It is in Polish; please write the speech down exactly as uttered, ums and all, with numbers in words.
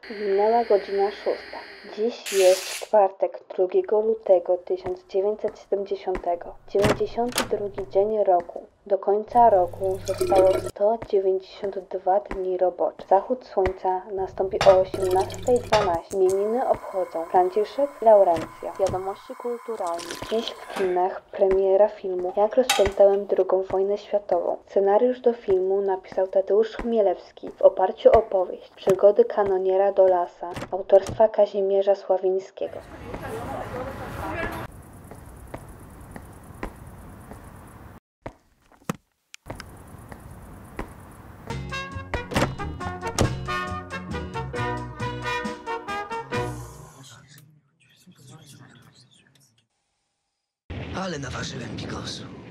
Minęła godzina szósta. Dziś jest czwartek, drugiego lutego tysiąc dziewięćset siedemdziesiątego. dziewięćdziesiąty drugi dzień roku. Do końca roku zostało sto dziewięćdziesiąt dwa dni robocze. Zachód słońca nastąpi o osiemnasta dwanaście. Imieniny obchodzą Franciszek i Laurencja. Wiadomości kulturalne. Dziś w kinach premiera filmu Jak rozpętałem drugą wojnę światową. Scenariusz do filmu napisał Tadeusz Chmielewski w oparciu o powieść Przygody kanoniera Dolasa autorstwa Kazimierza Sławińskiego. Ale naważyłem bigosu.